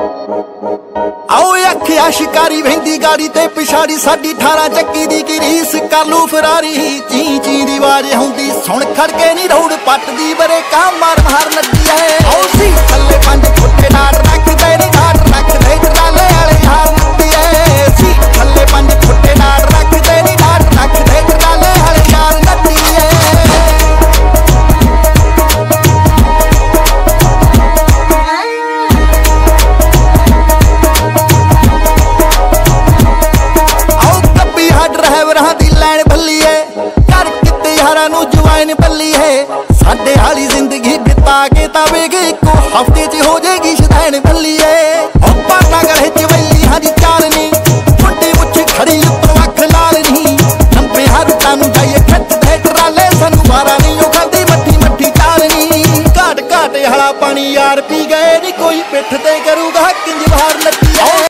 आओ अखिया शिकारी वेंदी गाड़ी ते पिछाड़ी साडी 18 चक्की दी रीस कर लू फरारी ची ची दी आवाज आउंदी सुन खड़के नी रोड पटदी बरे काम मार मार लगी है। आओ सी थल्ले 5 फुट डाट रखदे नी डाट रखदे ट्राले वाले यार लगी है। सी थल्ले 5 फुट डाट रखदे नी डाट रखदे ट्राले वाले यार लगी है। ड्राइवरां दी लैन भली है कर किते यारां नूं जवाइन भली है। साडे हाली जिंदगी बिता के तावेगी इको हफ्ते च हो जाएगी शदैन भली है। ओ पाटा गले च वैली हाजी चालनी फुट्टी मुछ खड़ी उत्तों अख लाल नहीं लंबे हारतां नूं जाइए खिचदे ट्राले सानू मारा नहीं ओ खांदी मट्ठी मट्ठी चालनी। घाट घाट वाला पानी यार पी गए नी कोई पिठ ते करूगा किंज बाहर